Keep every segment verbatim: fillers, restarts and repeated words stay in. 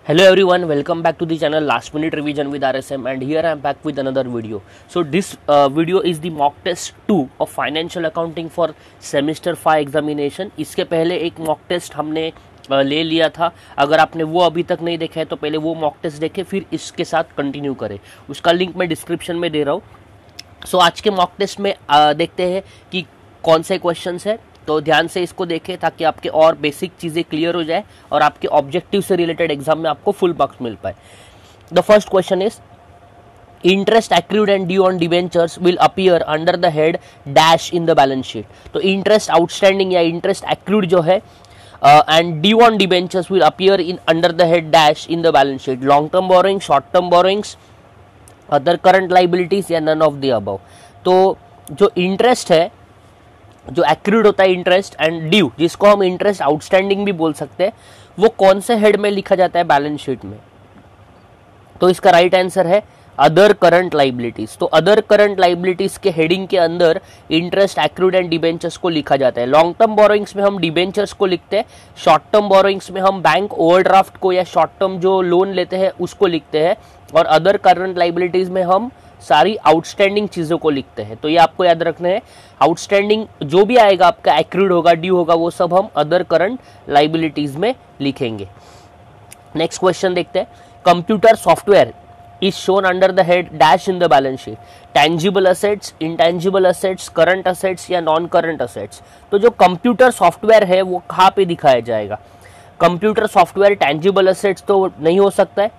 Hello everyone, welcome back to the channel Last Minute Revision with R S M, and here I am back with another video. So this uh, video is the mock test two of financial accounting for semester five examination. इसके पहले एक mock test हमने uh, ले लिया था. अगर आपने वो अभी तक नहीं देखा है तो पहले वो mock test देखें, फिर इसके साथ कंटिन्यू करें. उसका लिंक मैं डिस्क्रिप्शन में दे रहा हूँ. सो so, आज के mock test में uh, देखते हैं कि कौन से क्वेश्चंस है. तो ध्यान से इसको देखें ताकि आपके और बेसिक चीज़ें क्लियर हो जाए और आपके ऑब्जेक्टिव से रिलेटेड एग्जाम में आपको फुल मार्क्स मिल पाए. The first question is interest accrued and due on debentures will appear under the head dash in the balance sheet. तो इंटरेस्ट आउटस्टैंडिंग या इंटरेस्ट एक्रूड जो है and due on debentures will appear in under the head dash in the balance sheet. Long term borrowing, short term borrowings, other current liabilities या none of the above. तो जो interest है, जो accrued होता है interest, and due जिसको हम interest outstanding भी बोल सकते हैं, वो कौन से हेड में लिखा जाता है बैलेंस शीट में. तो इसका राइट आंसर है अदर करंट लाइबिलिटीज. तो अदर करंट लाइबिलिटीज के हेडिंग के अंदर इंटरेस्ट एक्रूड एंड डिबेंचर्स को लिखा जाता है. लॉन्ग टर्म बोरोइंग्स में हम डिबेंचर्स को लिखते हैं, शॉर्ट टर्म बोरोइंग्स में हम बैंक ओवरड्राफ्ट को या शॉर्ट टर्म जो लोन लेते हैं उसको लिखते हैं, और अदर करंट लाइबिलिटीज में हम सारी आउटस्टैंडिंग चीज़ों को लिखते हैं. तो ये आपको याद रखना है. आउटस्टैंडिंग जो भी आएगा आपका, एक्रूड होगा, ड्यू होगा, वो सब हम अदर करंट लाइबिलिटीज में लिखेंगे. नेक्स्ट क्वेश्चन देखते हैं. Computer software is shown under the head dash in the balance sheet. Tangible assets, intangible assets, current assets या नॉन करंट असेट्स. तो जो कंप्यूटर सॉफ्टवेयर है वो कहाँ पे दिखाया जाएगा. कंप्यूटर सॉफ्टवेयर टैंजिबल असेट्स तो नहीं हो सकता है.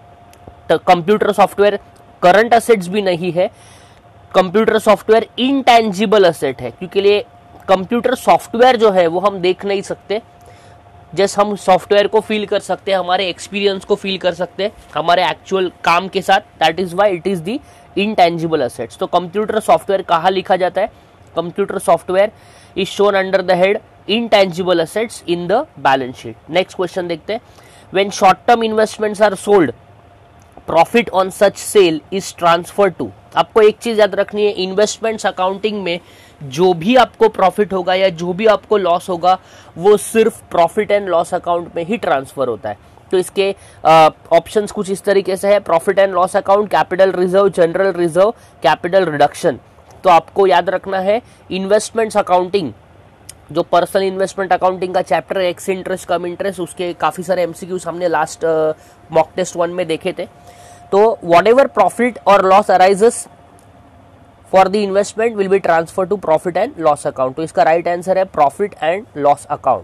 तो कंप्यूटर सॉफ्टवेयर करंट असेट्स भी नहीं है. कंप्यूटर सॉफ्टवेयर इनटैंजिबल असेट है, क्योंकि लिए कंप्यूटर सॉफ्टवेयर जो है वो हम देख नहीं सकते. जैसे हम सॉफ्टवेयर को फील कर सकते हैं, हमारे एक्सपीरियंस को फील कर सकते हैं हमारे एक्चुअल काम के साथ. That is why it is the intangible assets. तो कंप्यूटर सॉफ्टवेयर कहाँ लिखा जाता है. Computer software is shown under the head intangible assets in the balance sheet. Next question देखते हैं. When short term investments are sold, profit on such sale is transfer to. आपको एक चीज याद रखनी है, इन्वेस्टमेंट्स अकाउंटिंग में जो भी आपको प्रॉफिट होगा या जो भी आपको लॉस होगा वो सिर्फ प्रॉफिट एंड लॉस अकाउंट में ही ट्रांसफर होता है. तो इसके ऑप्शंस कुछ इस तरीके से है. Profit and loss account, capital reserve, general reserve, capital reduction. तो आपको याद रखना है इन्वेस्टमेंट्स अकाउंटिंग, जो पर्सनल इन्वेस्टमेंट अकाउंटिंग का चैप्टर है, एक्स इंटरेस्ट कम इंटरेस्ट, उसके काफी सारे एमसीक्यूज हमने लास्ट मॉक टेस्ट वन में देखे थे. तो वॉट एवर प्रॉफिट और loss arises for the investment will be transfer to profit and loss account. तो इसका राइट आंसर है profit and loss account.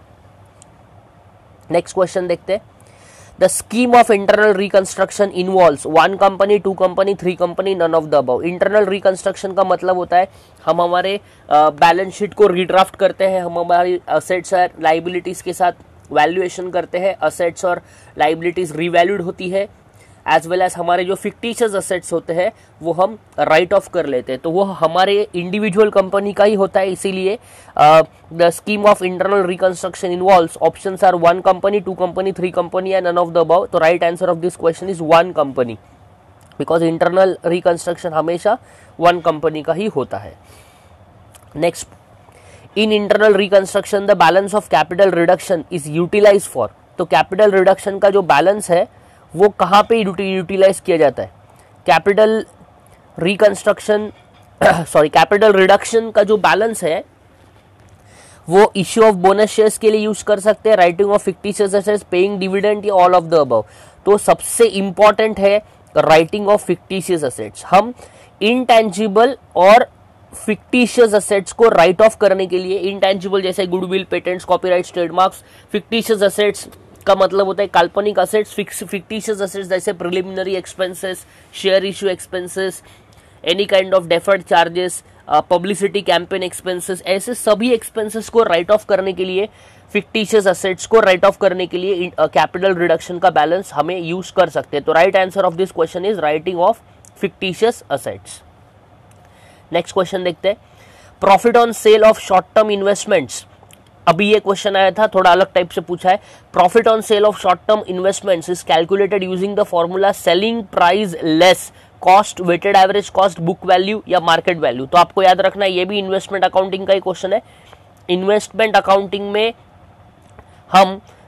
Next question देखते हैं. The scheme of internal reconstruction involves one company, two company, three company, none of the above. Internal reconstruction का मतलब होता है हम हमारे बैलेंस शीट को रीड्राफ्ट करते हैं, हम हमारी असेट्स और लाइबिलिटीज के साथ वैल्यूएशन करते हैं, असेट्स और लाइबिलिटीज रिवैल्यूड होती है, एज वेल एज हमारे जो फिक्टिशियस असेट्स होते हैं वो हम राइट ऑफ कर लेते हैं. तो वो हमारे इंडिविजुअल कंपनी का ही होता है. इसीलिए the scheme of internal reconstruction involves, options are one company, two company, three company and none of the above. तो right answer of this question is one company, because internal reconstruction हमेशा one company का ही होता है. Next, in internal reconstruction the balance of capital reduction is utilize for. तो capital reduction का जो balance है वो कहाँ पे यूटिलाइज किया जाता है. Capital reconstruction sorry capital reduction का जो बैलेंस है वो इश्यू ऑफ बोनस शेयर्स के लिए यूज कर सकते हैं, writing off fictitious assets, paying dividend या ऑल ऑफ द अबव. तो सबसे इंपॉर्टेंट है राइटिंग ऑफ फिक्टिशियस एसेट्स. हम इनटैंजिबल और फिक्टिशियस एसेट्स को राइट ऑफ करने के लिए, इनटैंजिबल जैसे goodwill, patents, copyrights, trademarks, fictitious assets का मतलब होता है काल्पनिक असेट्स, फिक्टिशियस असेट्स जैसे preliminary expenses, share issue expenses, any kind of deferred charges, publicity campaign expenses, ऐसे सभी एक्सपेंसेस को राइट ऑफ करने के लिए, फिक्टिशियस असेट्स को राइट ऑफ करने के लिए कैपिटल रिडक्शन का बैलेंस हमें यूज कर सकते हैं. तो right answer of this question is writing off fictitious assets. Next question देखते हैं. Profit on sale of short term investments. अभी ये क्वेश्चन आया था, थोड़ा अलग टाइप से पूछा है. Profit on sale of short term investments is calculated using the formula selling price less cost, weighted average cost, book value या मार्केट वैल्यू. तो आपको याद रखना है ये भी इन्वेस्टमेंट अकाउंटिंग का ही क्वेश्चन है. इन्वेस्टमेंट अकाउंटिंग में हम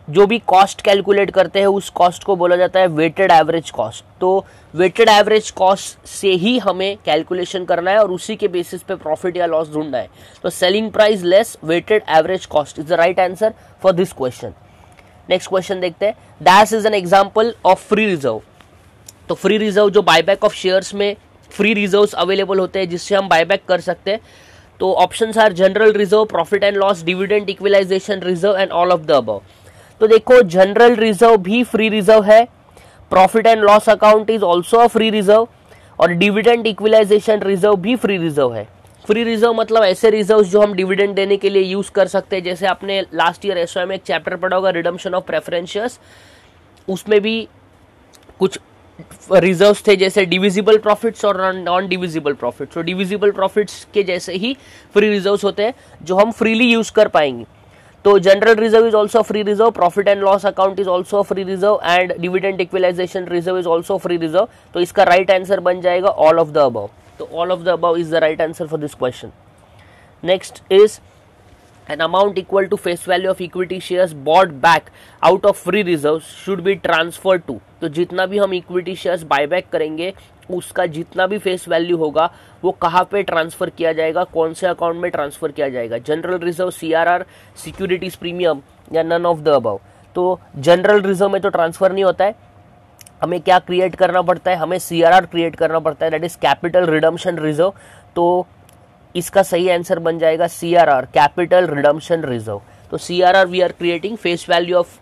जो भी कॉस्ट कैलकुलेट करते हैं उस कॉस्ट को बोला जाता है वेटेड एवरेज कॉस्ट। तो वेटेड एवरेज कॉस्ट से ही हमें कैलकुलेशन करना है और उसी के बेसिस पे प्रॉफिट या लॉस ढूंढना है। तो selling price less weighted average cost is the right answer for this question. Next question देखते हैं, that is an example of free reserve. तो फ्री रिजर्व जो बायबैक ऑफ शेयर्स में फ्री रिजर्व्स अवेलेबल होते हैं जिससे हम बायबैक कर सकते हैं। तो options are general reserve, profit and loss, dividend equalization reserve and all of the above. तो देखो जनरल रिजर्व भी फ्री रिजर्व है, profit and loss account is also a free reserve और डिविडेंड इक्विलाइजेशन रिजर्व भी free reserve है। Free reserve मतलब ऐसे reserve जो हम डिविडेंड देने के लिए यूज कर सकते हैं। जैसे आपने लास्ट ईयर एसओ में एक चैप्टर पढ़ा होगा रिडम्पशन ऑफ प्रेफरेंस शेयर्स, उसमें भी कुछ रिजर्व्स थे जैसे डिविजिबल प्रॉफिट्स और नॉन डिविजिबल प्रॉफिट्स। तो डिविजिबल प्रॉफिट्स के जैसे ही फ्री रिजर्व्स होते हैं जो हम फ्रीली यूज कर पाएंगे। तो general reserve is also free reserve, profit and loss account is also free reserve and dividend equalization reserve is also free reserve. तो इसका राइट right आंसर बन जाएगा ऑल ऑफ द अबव। तो all of the above is the right answer for this question. Next is an amount equal to face value of equity shares bought back out of free reserves should be transferred to। तो जितना भी हम equity shares buyback करेंगे उसका जितना भी face value होगा वो कहाँ पे ट्रांसफर किया जाएगा, कौन से अकाउंट में ट्रांसफर किया जाएगा, general reserve, CRR, securities premium या नन ऑफ द अबव। तो जनरल रिजर्व में तो ट्रांसफर नहीं होता है, हमें क्या क्रिएट करना पड़ता है, हमें सीआरआर क्रिएट करना पड़ता है, that is capital redemption reserve. तो इसका सही आंसर बन जाएगा सीआरआर, कैपिटल रिडम्पशन रिजर्व। तो CRR we are creating face value of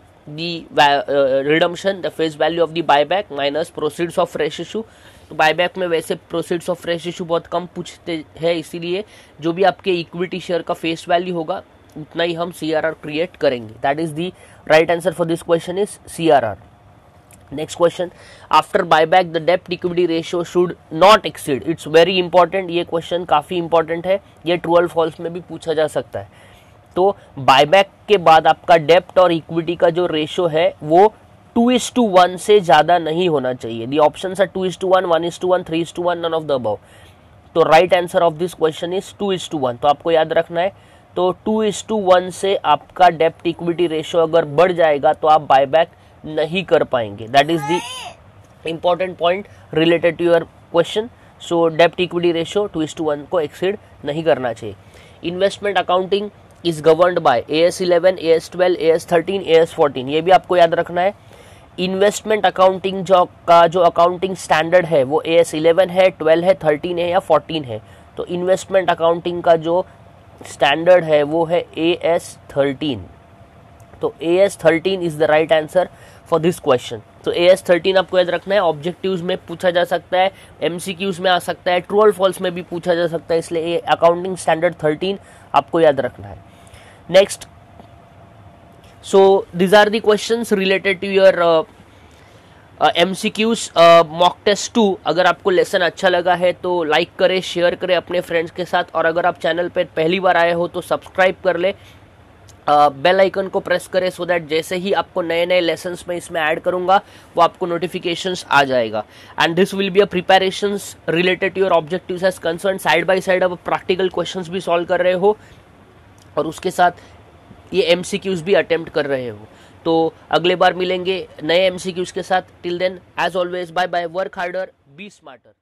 the redemption, the face value of the buyback minus proceeds of fresh issue. तो बायबैक में वैसे proceeds of fresh issue बहुत कम पूछते हैं, इसीलिए जो भी आपके इक्विटी शेयर का फेस वैल्यू होगा उतना ही हम सीआरआर क्रिएट करेंगे। That is the right answer for this question is CRR. Next question, after buyback the डेप्ट equity ratio should not exceed. It's very important, ये क्वेश्चन काफी इंपॉर्टेंट है, ये ट्रू और फॉल्स में भी पूछा जा सकता है। तो बायबैक के बाद आपका डेप्ट और इक्विटी का जो रेशियो है वो टू इज टू वन से ज्यादा नहीं होना चाहिए। The option are two is to one, one is to one, three is to one, none of the above. तो right answer of this question is two is to one. तो आपको याद रखना है, तो टू इज टू वन से आपका डेप्ट equity ratio अगर बढ़ जाएगा तो आप बायबैक नहीं कर पाएंगे। That is the important point related to your question. So डेप्ट equity ratio two is to one को एक्सीड नहीं करना चाहिए। Investment accounting is governed by A S eleven, A S twelve, A S thirteen, A S fourteen. ये भी आपको याद रखना है। इन्वेस्टमेंट अकाउंटिंग जो का जो अकाउंटिंग स्टैंडर्ड है वो ए एस इलेवन है, ट्वेल्व है, थर्टीन है या फोर्टीन है। तो इन्वेस्टमेंट अकाउंटिंग का जो स्टैंडर्ड है वो है ए एस थर्टीन। तो A S thirteen is the right answer for this question. तो ए एस थर्टीन आपको याद रखना है, ऑब्जेक्टिव्स में पूछा जा सकता है, एमसीक्यूज में आ सकता है, ट्रू और फॉल्स में भी पूछा जा सकता है, इसलिए अकाउंटिंग स्टैंडर्ड थर्टीन आपको याद रखना है। Next, so this are the questions related to your MCQs mock test two. अगर आपको लेसन अच्छा लगा है तो लाइक करें, शेयर करें अपने फ्रेंड्स के साथ, और अगर आप चैनल पर पहली बार आए हो तो सब्सक्राइब कर ले, बेल uh, आइकन को प्रेस करें सो दैट जैसे ही आपको नए नए लेसन्स में इसमें ऐड करूंगा वो आपको नोटिफिकेशंस आ जाएगा। And this will be a preparations related to your objectives as concern. Side by side आप प्रैक्टिकल क्वेश्चंस भी सॉल्व कर रहे हो और उसके साथ ये एमसीक्यूज भी अटेम्प्ट कर रहे हो। तो अगले बार मिलेंगे नए एमसीक्यूज के साथ। Till then as always bye bye, work harder, be smarter.